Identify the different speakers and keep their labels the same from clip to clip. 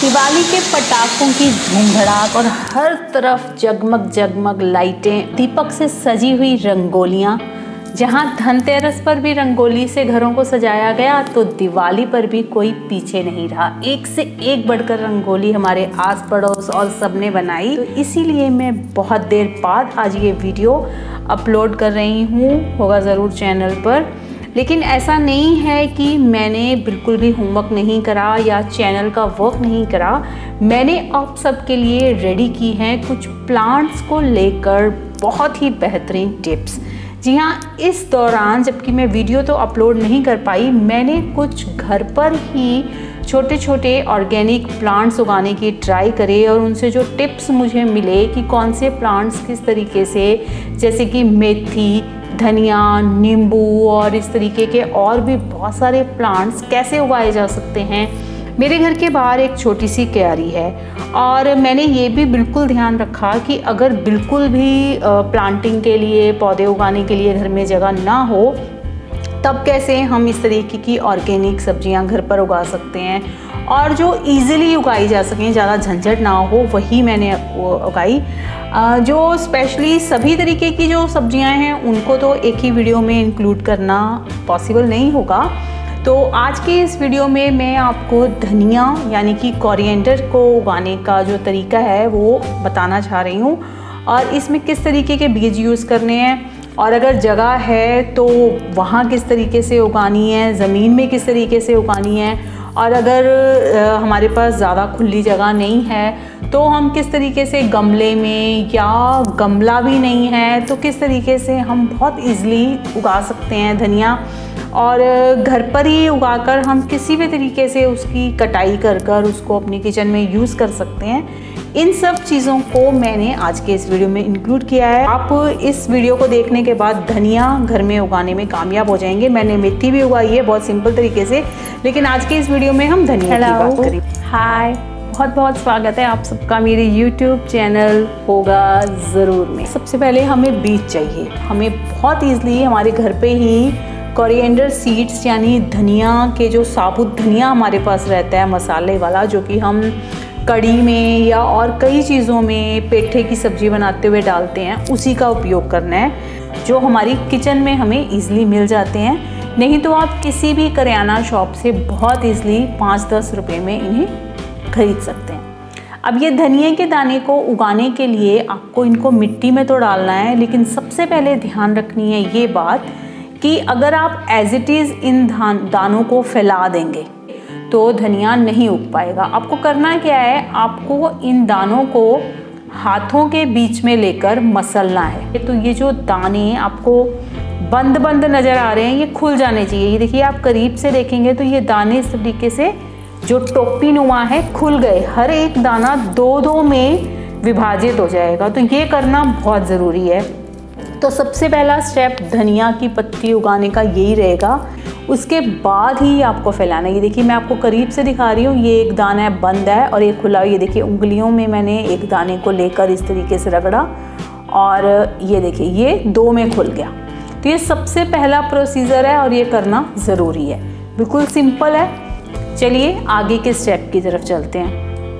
Speaker 1: दिवाली के पटाखों की धूम धड़ाक और हर तरफ जगमग जगमग लाइटें, दीपक से सजी हुई रंगोलियाँ। जहाँ धनतेरस पर भी रंगोली से घरों को सजाया गया, तो दिवाली पर भी कोई पीछे नहीं रहा। एक से एक बढ़कर रंगोली हमारे आस पड़ोस और सबने बनाई। तो इसीलिए मैं बहुत देर बाद आज ये वीडियो अपलोड कर रही हूँ, होगा ज़रूर चैनल पर। लेकिन ऐसा नहीं है कि मैंने बिल्कुल भी होमवर्क नहीं करा या चैनल का वर्क नहीं करा। मैंने आप सबके लिए रेडी की हैं कुछ प्लांट्स को लेकर बहुत ही बेहतरीन टिप्स। जी हाँ, इस दौरान जबकि मैं वीडियो तो अपलोड नहीं कर पाई, मैंने कुछ घर पर ही छोटे छोटे ऑर्गेनिक प्लांट्स उगाने की ट्राई करे और उनसे जो टिप्स मुझे मिले कि कौन से प्लांट्स किस तरीके से, जैसे कि मेथी, धनिया, नींबू और इस तरीके के और भी बहुत सारे प्लांट्स कैसे उगाए जा सकते हैं। मेरे घर के बाहर एक छोटी सी क्यारी है और मैंने ये भी बिल्कुल ध्यान रखा कि अगर बिल्कुल भी प्लांटिंग के लिए, पौधे उगाने के लिए घर में जगह ना हो, तब कैसे हम इस तरीके की ऑर्गेनिक सब्जियां घर पर उगा सकते हैं और जो इजीली उगाई जा सकें, ज़्यादा झंझट ना हो, वही मैंने उगाई। जो स्पेशली सभी तरीके की जो सब्जियां हैं उनको तो एक ही वीडियो में इंक्लूड करना पॉसिबल नहीं होगा। तो आज के इस वीडियो में मैं आपको धनिया यानी कि कोरिएंडर को उगाने का जो तरीका है वो बताना चाह रही हूँ और इसमें किस तरीके के बीज यूज़ करने हैं और अगर जगह है तो वहाँ किस तरीके से उगानी है, ज़मीन में किस तरीके से उगानी है और अगर हमारे पास ज़्यादा खुली जगह नहीं है तो हम किस तरीके से गमले में, या गमला भी नहीं है तो किस तरीके से हम बहुत इजीली उगा सकते हैं धनिया। और घर पर ही उगाकर हम किसी भी तरीके से उसकी कटाई कर उसको अपने किचन में यूज़ कर सकते हैं। इन सब चीज़ों को मैंने आज के इस वीडियो में इंक्लूड किया है। आप इस वीडियो को देखने के बाद धनिया घर में उगाने में कामयाब हो जाएंगे। मैंने मेथी भी उगाई है बहुत सिंपल तरीके से, लेकिन आज के इस वीडियो में हम धनिया की बात करेंगे। हाय, बहुत बहुत स्वागत है आप सबका मेरे YouTube चैनल होगा ज़रूर में। सबसे पहले हमें बीज चाहिए। हमें बहुत ईजिली हमारे घर पे ही कोरिएंडर सीड्स यानी धनिया के, जो साबुत धनिया हमारे पास रहता है मसाले वाला, जो कि हम कड़ी में या और कई चीज़ों में पेठे की सब्ज़ी बनाते हुए डालते हैं, उसी का उपयोग करना है जो हमारी किचन में हमें ईजिली मिल जाते हैं। नहीं तो आप किसी भी करियाना शॉप से बहुत ईजिली 5-10 रुपये में इन्हें खरीद सकते हैं। अब ये धनिया के दाने को उगाने के लिए आपको इनको मिट्टी में तो डालना है, लेकिन सबसे पहले ध्यान रखनी है ये बात कि अगर आप एज इट इज़ इन दानों को फैला देंगे तो धनिया नहीं उग पाएगा। आपको करना क्या है, आपको इन दानों को हाथों के बीच में लेकर मसलना है। तो ये जो दाने आपको बंद बंद नज़र आ रहे हैं, ये खुल जाने चाहिए। ये देखिए, आप करीब से देखेंगे तो ये दाने इस तरीके से जो टोपी नुमा है खुल गए। हर एक दाना 2-2 में विभाजित हो जाएगा। तो ये करना बहुत ज़रूरी है। तो सबसे पहला स्टेप धनिया की पत्ती उगाने का यही रहेगा। उसके बाद ही आपको फैलाना है। ये देखिए, मैं आपको करीब से दिखा रही हूँ। ये एक दाना बंद है और एक खुला। ये देखिए, उंगलियों में मैंने एक दाने को लेकर इस तरीके से रगड़ा और ये देखिए, ये 2 में खुल गया। तो ये सबसे पहला प्रोसीजर है और ये करना ज़रूरी है। बिल्कुल सिंपल है। चलिए आगे के स्टेप की तरफ चलते हैं।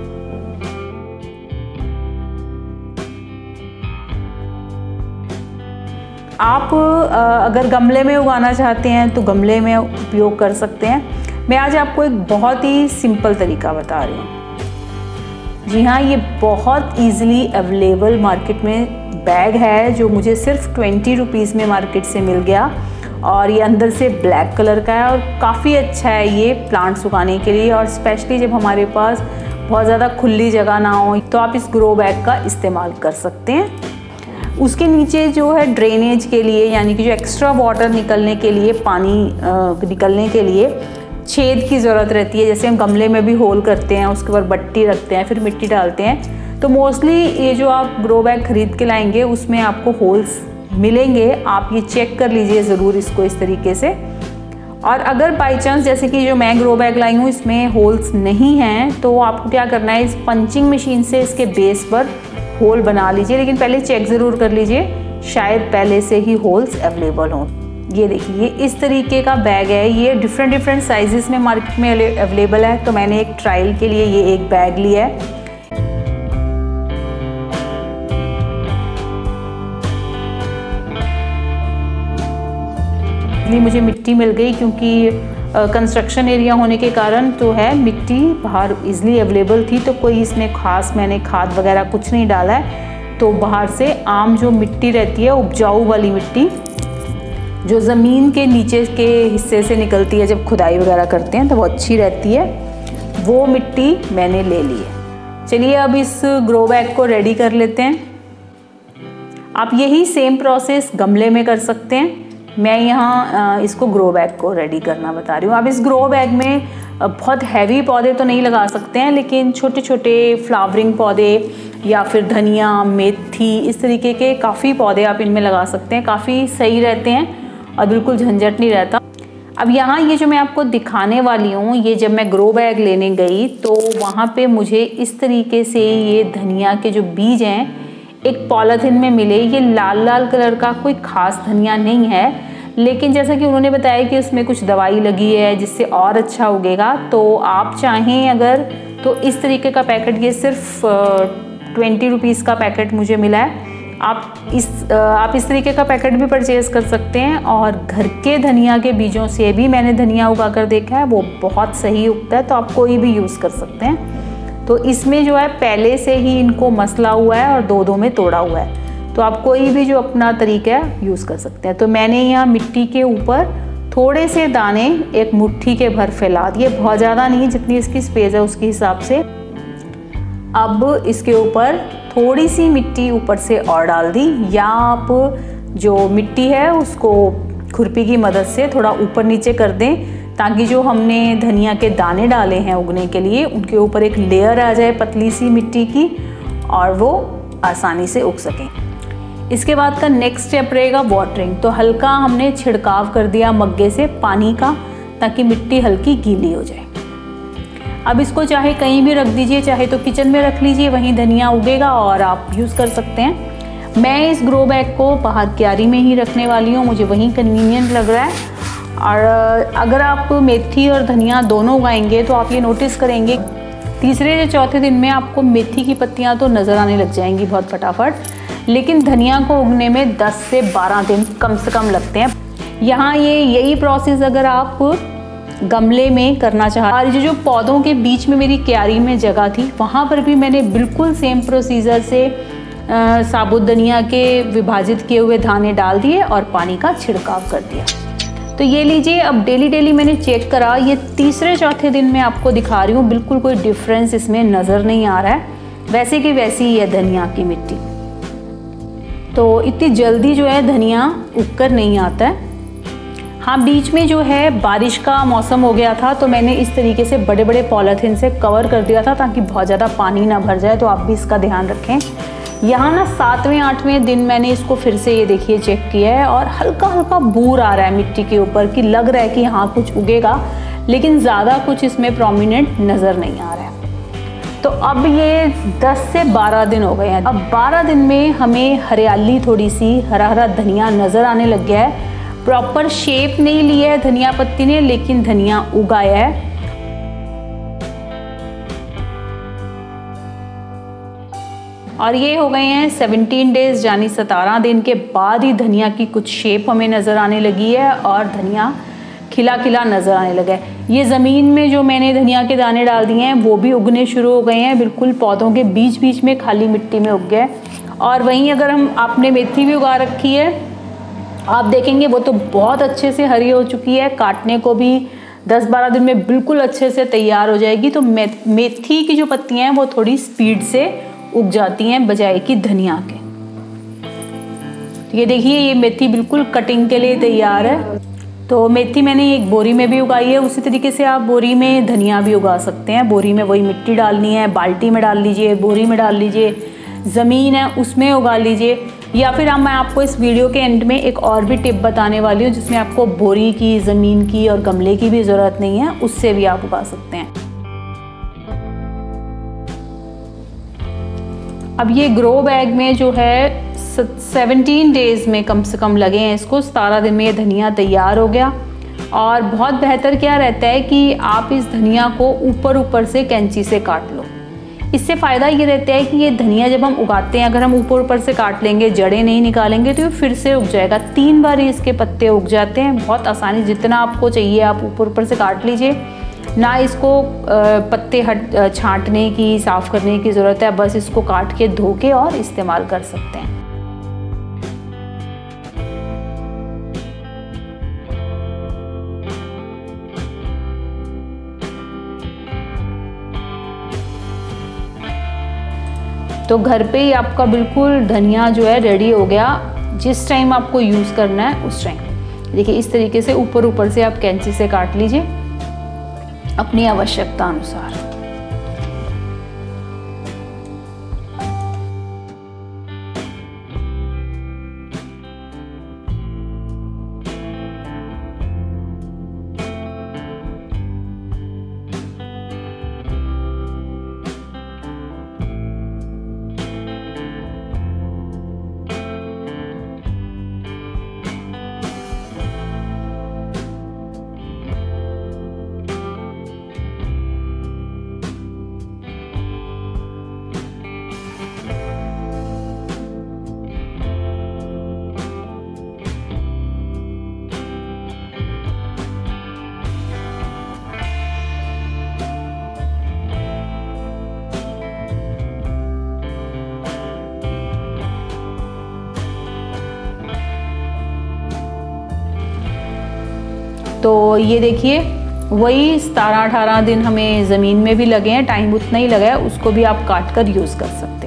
Speaker 1: आप अगर गमले में उगाना चाहते हैं तो गमले में उपयोग कर सकते हैं। मैं आज आपको एक बहुत ही सिंपल तरीका बता रही हूँ। जी हाँ, ये बहुत इजीली अवेलेबल मार्केट में बैग है जो मुझे सिर्फ 20 रुपीज़ में मार्केट से मिल गया और ये अंदर से ब्लैक कलर का है और काफ़ी अच्छा है ये प्लांट्स उगाने के लिए। और स्पेशली जब हमारे पास बहुत ज़्यादा खुली जगह ना हो तो आप इस ग्रो बैग का इस्तेमाल कर सकते हैं। उसके नीचे जो है ड्रेनेज के लिए, यानी कि जो एक्स्ट्रा वाटर निकलने के लिए, पानी निकलने के लिए छेद की ज़रूरत रहती है। जैसे हम गमले में भी होल करते हैं, उसके ऊपर बट्टी रखते हैं, फिर मिट्टी डालते हैं। तो मोस्टली ये जो आप ग्रो बैग ख़रीद के लाएंगे उसमें आपको होल्स मिलेंगे। आप ये चेक कर लीजिए ज़रूर इसको इस तरीके से। और अगर बाई चांस जैसे कि जो मैं ग्रो बैग लाई हूँ इसमें होल्स नहीं हैं, तो आपको क्या करना है, इस पंचिंग मशीन से इसके बेस पर होल बना लीजिए। लेकिन पहले चेक ज़रूर कर लीजिए, शायद पहले से ही होल्स अवेलेबल हों। ये देखिए, ये इस तरीके का बैग है। ये डिफरेंट साइजेस में मार्केट में अवेलेबल है, तो मैंने एक ट्रायल के लिए ये एक बैग लिया है। मुझे मिट्टी मिल गई क्योंकि कंस्ट्रक्शन एरिया होने के कारण तो है, मिट्टी बाहर इजीली अवेलेबल थी, तो कोई इसमें खास मैंने खाद वगैरह कुछ नहीं डाला है। तो बाहर से आम जो मिट्टी रहती है, उपजाऊ वाली मिट्टी जो ज़मीन के नीचे के हिस्से से निकलती है जब खुदाई वगैरह करते हैं, तो वो अच्छी रहती है, वो मिट्टी मैंने ले ली है। चलिए अब इस ग्रो बैग को रेडी कर लेते हैं। आप यही सेम प्रोसेस गमले में कर सकते हैं। मैं यहाँ इसको ग्रो बैग को रेडी करना बता रही हूँ। आप इस ग्रो बैग में बहुत हैवी पौधे तो नहीं लगा सकते हैं, लेकिन छोटे छोटे फ्लावरिंग पौधे या फिर धनिया, मेथी, इस तरीके के काफ़ी पौधे आप इनमें लगा सकते हैं। काफ़ी सही रहते हैं और बिल्कुल झंझट नहीं रहता। अब यहाँ ये जो मैं आपको दिखाने वाली हूँ, ये जब मैं ग्रो बैग लेने गई तो वहाँ पे मुझे इस तरीके से ये धनिया के जो बीज हैं एक पॉलीथिन में मिले। ये लाल लाल कलर का कोई ख़ास धनिया नहीं है, लेकिन जैसा कि उन्होंने बताया कि उसमें कुछ दवाई लगी है जिससे और अच्छा उगेगा। तो आप चाहें अगर तो इस तरीके का पैकेट, ये सिर्फ 20 रुपीज़ का पैकेट मुझे मिला है। आप इस तरीके का पैकेट भी परचेज़ कर सकते हैं। और घर के धनिया के बीजों से भी मैंने धनिया उगा कर देखा है, वो बहुत सही उगता है, तो आप कोई भी यूज़ कर सकते हैं। तो इसमें जो है पहले से ही इनको मसला हुआ है और दो में तोड़ा हुआ है, तो आप कोई भी जो अपना तरीका है यूज़ कर सकते हैं। तो मैंने यहाँ मिट्टी के ऊपर थोड़े से दाने एक मुट्ठी के भर फैला दिए, बहुत ज़्यादा नहीं, जितनी इसकी स्पेस है उसके हिसाब से। अब इसके ऊपर थोड़ी सी मिट्टी ऊपर से और डाल दी, या आप जो मिट्टी है उसको खुरपी की मदद से थोड़ा ऊपर नीचे कर दें, ताकि जो हमने धनिया के दाने डाले हैं उगने के लिए, उनके ऊपर एक लेयर आ जाए पतली सी मिट्टी की, और वो आसानी से उग सकें। इसके बाद का नेक्स्ट स्टेप रहेगा वाटरिंग। तो हल्का हमने छिड़काव कर दिया मग्गे से पानी का, ताकि मिट्टी हल्की गीली हो जाए। अब इसको चाहे कहीं भी रख दीजिए, चाहे तो किचन में रख लीजिए, वहीं धनिया उगेगा और आप यूज़ कर सकते हैं। मैं इस ग्रो बैग को बाहर क्यारी में ही रखने वाली हूँ, मुझे वहीं कन्वीनियंट लग रहा है। और अगर आप मेथी और धनिया दोनों उगाएंगे तो आप ये नोटिस करेंगे तीसरे या चौथे दिन में आपको मेथी की पत्तियां तो नज़र आने लग जाएंगी बहुत फटाफट, लेकिन धनिया को उगने में 10 से 12 दिन कम से कम लगते हैं। यहाँ यही प्रोसेस अगर आप गमले में करना चाहें, और जो पौधों के बीच में मेरी क्यारी में जगह थी, वहाँ पर भी मैंने बिल्कुल सेम प्रोसीजर से साबुत धनिया के विभाजित किए हुए दाने डाल दिए और पानी का छिड़काव कर दिया। तो ये लीजिए, अब डेली मैंने चेक करा, ये तीसरे चौथे दिन में आपको दिखा रही हूँ, बिल्कुल कोई डिफरेंस इसमें नज़र नहीं आ रहा है, वैसे की वैसी ही है धनिया की मिट्टी। तो इतनी जल्दी जो है धनिया उगकर नहीं आता है। हाँ, बीच में जो है बारिश का मौसम हो गया था, तो मैंने इस तरीके से बड़े बड़े पॉलीथिन से कवर कर दिया था ताकि बहुत ज़्यादा पानी ना भर जाए, तो आप भी इसका ध्यान रखें। यहाँ ना 7वें-8वें दिन मैंने इसको फिर से ये देखिए चेक किया है, और हल्का हल्का बूर आ रहा है मिट्टी के ऊपर कि लग रहा है कि हाँ कुछ उगेगा, लेकिन ज़्यादा कुछ इसमें प्रोमिनेंट नज़र नहीं आ रहा है। तो अब ये 10 से 12 दिन हो गए हैं। अब 12 दिन में हमें हरियाली, थोड़ी सी हरा हरा धनिया नज़र आने लग गया है। प्रॉपर शेप नहीं लिया है धनिया पत्ती ने, लेकिन धनिया उगाया है। और ये हो गए हैं 17 डेज, यानी 17 दिन के बाद ही धनिया की कुछ शेप हमें नज़र आने लगी है और धनिया खिला खिला नज़र आने लगा है। ये ज़मीन में जो मैंने धनिया के दाने डाल दिए हैं वो भी उगने शुरू हो गए हैं, बिल्कुल पौधों के बीच बीच में खाली मिट्टी में उग गए। और वहीं अगर आपने मेथी भी उगा रखी है, आप देखेंगे वो तो बहुत अच्छे से हरी हो चुकी है, काटने को भी 10-12 दिन में बिल्कुल अच्छे से तैयार हो जाएगी। तो मेथी की जो पत्तियाँ हैं वो थोड़ी स्पीड से उग जाती हैं बजाय कि धनिया के। ये देखिए, ये मेथी बिल्कुल कटिंग के लिए तैयार है। तो मेथी मैंने एक बोरी में भी उगाई है, उसी तरीके से आप बोरी में धनिया भी उगा सकते हैं। बोरी में वही मिट्टी डालनी है, बाल्टी में डाल लीजिए, बोरी में डाल लीजिए, ज़मीन है उसमें उगा लीजिए, या फिर अब मैं आपको इस वीडियो के एंड में एक और भी टिप बताने वाली हूँ जिसमें आपको बोरी की, ज़मीन की और गमले की भी ज़रूरत नहीं है, उससे भी आप उगा सकते हैं। अब ये ग्रो बैग में जो है 17 डेज़ में कम से कम लगे हैं इसको। 17 दिन में ये धनिया तैयार हो गया। और बहुत बेहतर क्या रहता है कि आप इस धनिया को ऊपर से कैंची से काट लो। इससे फ़ायदा ये रहता है कि ये धनिया जब हम उगाते हैं, अगर हम ऊपर से काट लेंगे, जड़ें नहीं निकालेंगे, तो ये फिर से उग जाएगा। 3 बार इसके पत्ते उग जाते हैं बहुत आसानी। जितना आपको चाहिए आप ऊपर से काट लीजिए। ना इसको पत्ते छांटने की, साफ़ करने की ज़रूरत है, बस इसको काट के धो के और इस्तेमाल कर सकते हैं। तो घर पे ही आपका बिल्कुल धनिया जो है रेडी हो गया। जिस टाइम आपको यूज़ करना है उस टाइम देखिए इस तरीके से ऊपर से आप कैंची से काट लीजिए अपनी आवश्यकता अनुसार। तो ये देखिए वही 17-18 दिन हमें ज़मीन में भी लगे हैं, टाइम उतना ही लगा है, उसको भी आप काट कर यूज़ कर सकते हैं।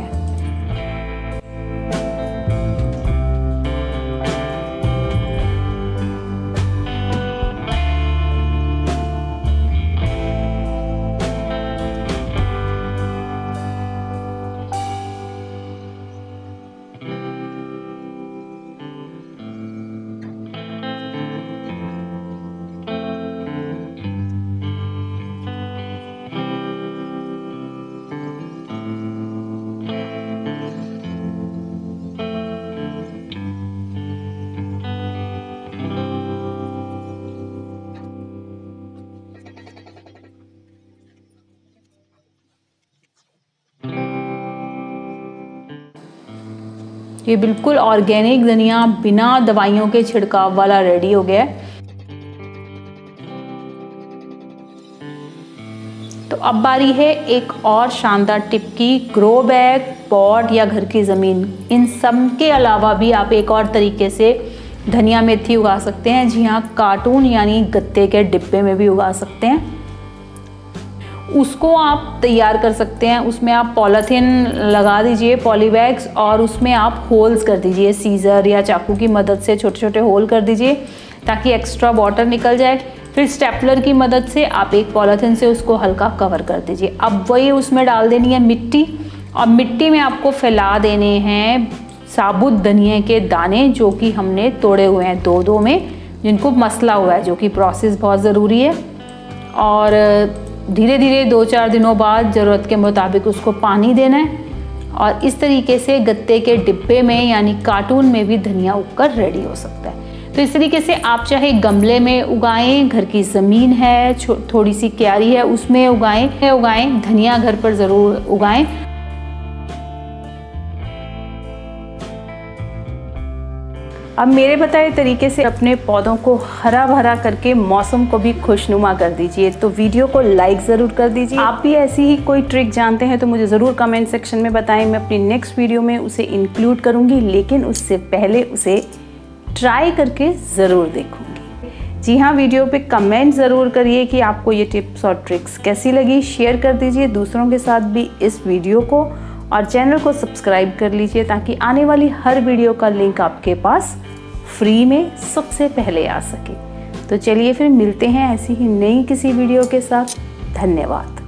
Speaker 1: ये बिल्कुल ऑर्गेनिक धनिया बिना दवाइयों के छिड़काव वाला रेडी हो गया है। तो अब बारी है एक और शानदार टिप की। ग्रो बैग, पॉट या घर की ज़मीन, इन सब के अलावा भी आप एक और तरीके से धनिया मेथी उगा सकते हैं। जी हाँ, कार्टून यानी गत्ते के डिब्बे में भी उगा सकते हैं। उसको आप तैयार कर सकते हैं। उसमें आप पॉलीथीन लगा दीजिए, पॉलीबैग्स, और उसमें आप होल्स कर दीजिए। सीज़र या चाकू की मदद से छोटे छोटे होल कर दीजिए ताकि एक्स्ट्रा वाटर निकल जाए। फिर स्टेपलर की मदद से आप एक पॉलीथीन से उसको हल्का कवर कर दीजिए। अब वही उसमें डाल देनी है मिट्टी, और मिट्टी में आपको फैला देने हैं साबुत धनिया के दाने जो कि हमने तोड़े हुए हैं 2-2 में, जिनको मसला हुआ है, जो कि प्रोसेस बहुत ज़रूरी है। और धीरे धीरे 2-4 दिनों बाद ज़रूरत के मुताबिक उसको पानी देना है। और इस तरीके से गत्ते के डिब्बे में यानी कार्टून में भी धनिया उगकर रेडी हो सकता है। तो इस तरीके से आप चाहे गमले में उगाएं, घर की ज़मीन है, थोड़ी सी क्यारी है उसमें उगाएं, धनिया घर पर ज़रूर उगाएं। अब मेरे बताए तरीके से अपने पौधों को हरा भरा करके मौसम को भी खुशनुमा कर दीजिए। तो वीडियो को लाइक ज़रूर कर दीजिए। आप भी ऐसी ही कोई ट्रिक जानते हैं तो मुझे ज़रूर कमेंट सेक्शन में बताएं। मैं अपनी नेक्स्ट वीडियो में उसे इंक्लूड करूँगी, लेकिन उससे पहले उसे ट्राई करके ज़रूर देखूँगी। जी हाँ, वीडियो पे कमेंट ज़रूर करिए कि आपको ये टिप्स और ट्रिक्स कैसी लगी। शेयर कर दीजिए दूसरों के साथ भी इस वीडियो को, और चैनल को सब्सक्राइब कर लीजिए ताकि आने वाली हर वीडियो का लिंक आपके पास फ्री में सबसे पहले आ सके। तो चलिए फिर मिलते हैं ऐसी ही नई किसी वीडियो के साथ। धन्यवाद।